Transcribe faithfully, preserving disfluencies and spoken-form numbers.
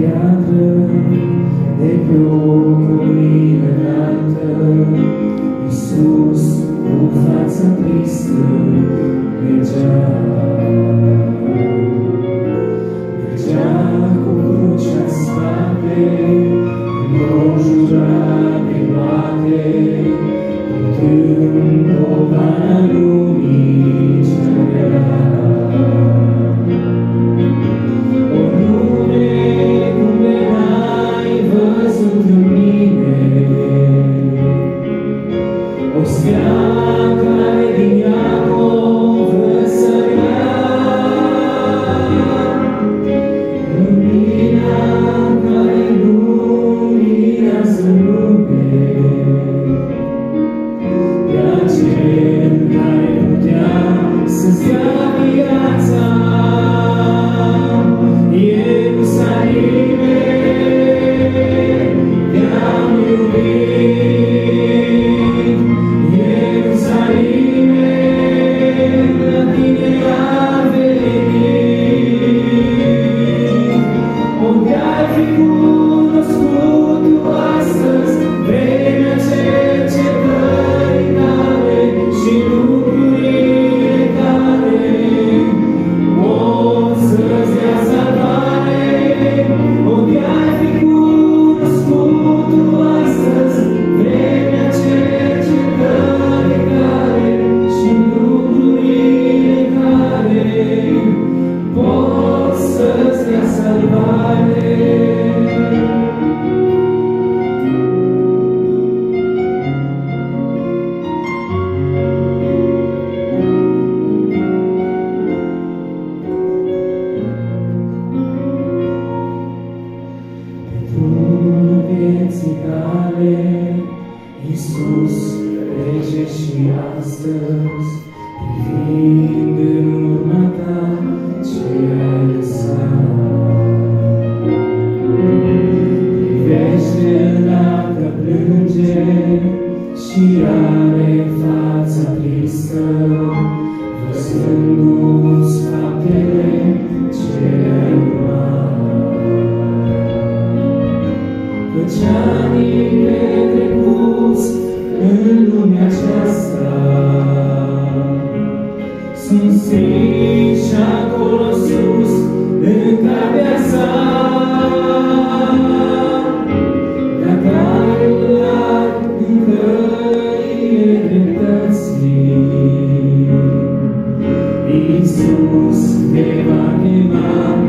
piatră, de pe o colină înaltă, Iisus cu fața tristă mergea. Mergea cu crucea în spate, înconjurat de moarte, purtând povara lumii cea grea. O lume cum de n-ai văzut în mine, o stea care din Iacov răsărea, lumina care luminează lume, pe acel care putea să-ți dea viața. Ierusalime, te-am iubit, Ierusalime, la tine am venit. Unde ai fi cunoscut tu astăzi vremea cercetării tale și lucrurile tale, pot să-ți dea salvare. Unde ai fi cunoscut tu astăzi vremea cercetării tale și lucrurile tale, pot să-ți dea salvare. Vieții tale, Iisus, trece și astăzi, privind în urma ta ce ai lăsat. Privește-l dacă plânge și are fața tristă, văzându-ți faptele ce ai urmat. Căci anii petrecuți în lumea aceasta sunt striși acolo sus în cartea sa. Dacă ai umblat în căile dreptății, Iisus te va chema